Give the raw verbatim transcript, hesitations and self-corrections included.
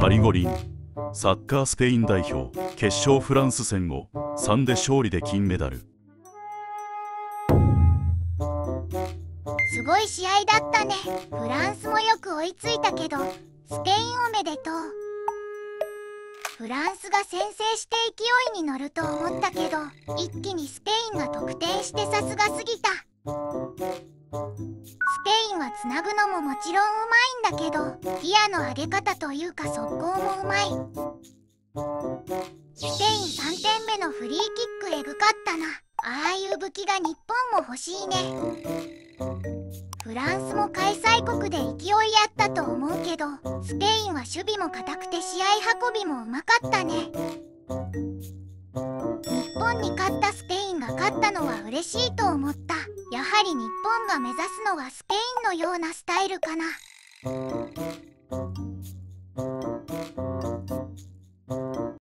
パリ五輪サッカースペイン代表決勝フランス戦をさんで勝利で金メダル。 すごい試合だったね。フランスもよく追いついたけど、スペインおめでとう。フランスが先制して勢いに乗ると思ったけど、一気にスペインが得点してさすがすぎた。スペインはつなぐのももちろんうまいんだけど、ギアの上げ方というか速攻もうまい。スペインさんてんめのフリーキックエグかったな。ああいう武器が日本も欲しいね。フランスも開催国で勢いあったと思うけど、スペインは守備も固くて試合運びもうまかったね。日本に勝ったスペインが勝ったのは嬉しいと思った。やはり日本が目指すのはスペインのようなスタイルかな。